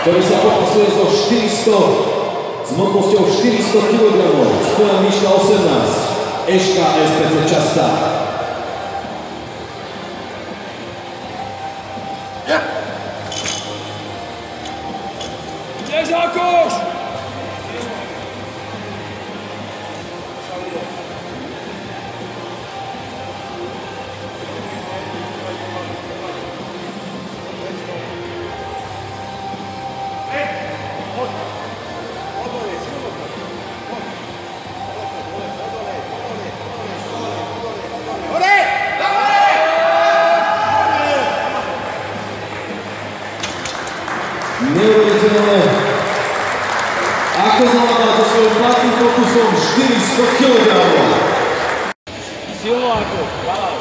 ktorý sa popisuje so 400, s hmotnosťou 400 kg, spoja výška 18, Eška SPC Častá. Nezákoš! Neuveriteľné, ako zvládá so svojím platným fokusom 400 kg. Silno ako, dávaj.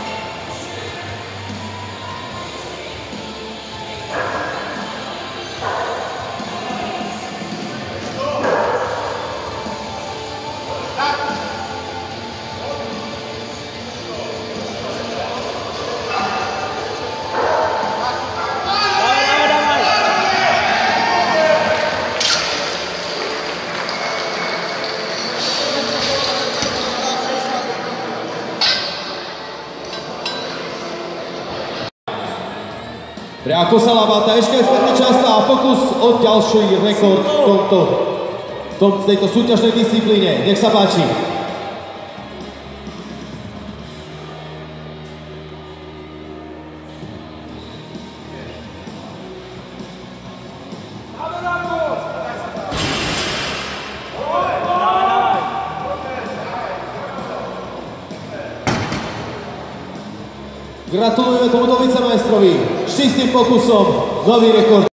Pre ako sa labáta Eška SPC Častá a fokus o ďalší rekord v tejto súťažnej disciplíne. Nech sa páči. Gratulujeme tomuto vicemajstrovi s čistým pokusom, nový rekord.